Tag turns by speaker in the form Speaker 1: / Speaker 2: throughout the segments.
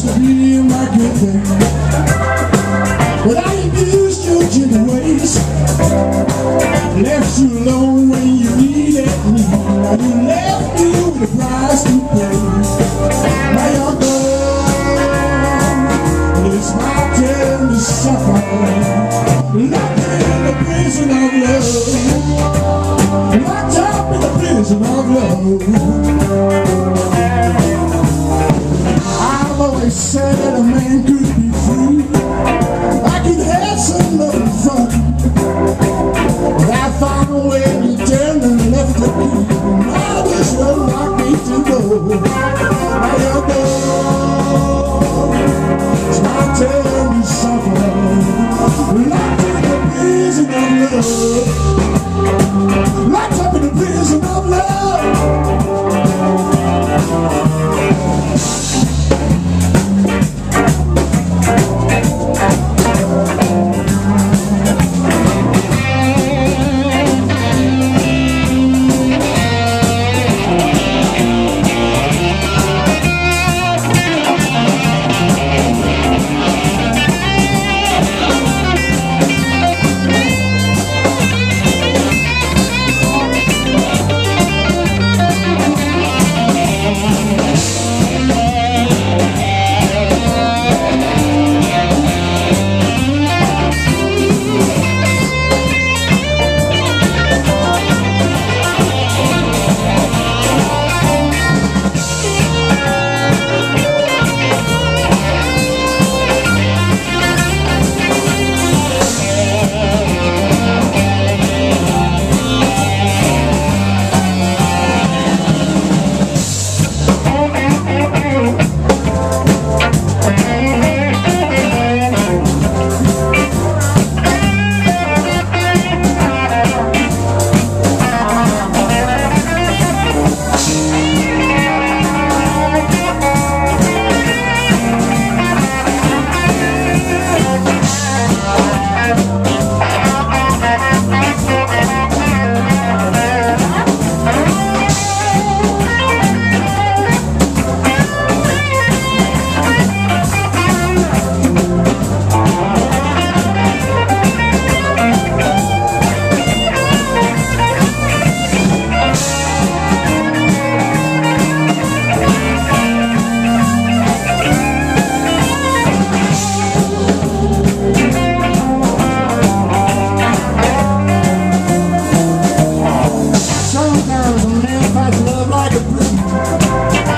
Speaker 1: used to be my good thing, but I abused your gentle ways, left you alone when you needed me. Now you left me with a price to pay. Now you're gone, and it's my turn to suffer, locked in the prison of love, locked up in the prison of love. I've always said that a man could be free, I could have some little fun, but I found a way to turn and left the key. Now this will lock me to go. Now you're gone, it's my turn to suffer, locked in the prison of love, locked up in the prison of love.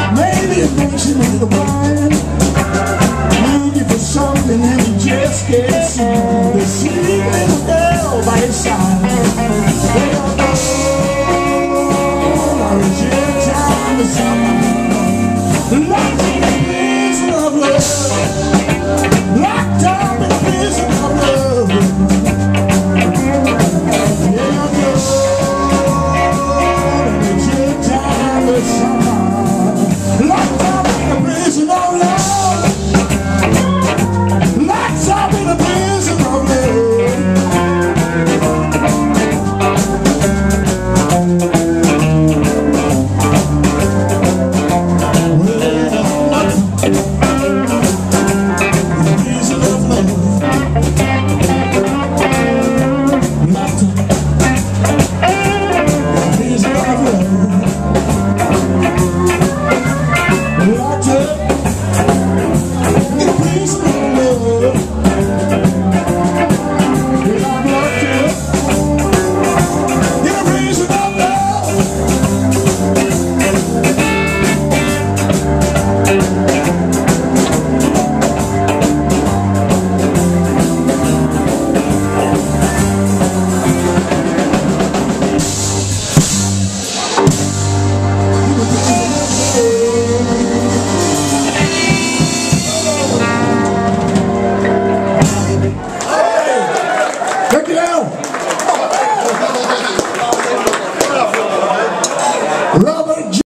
Speaker 1: Maybe it makes you need a wine, looking for something and you just can't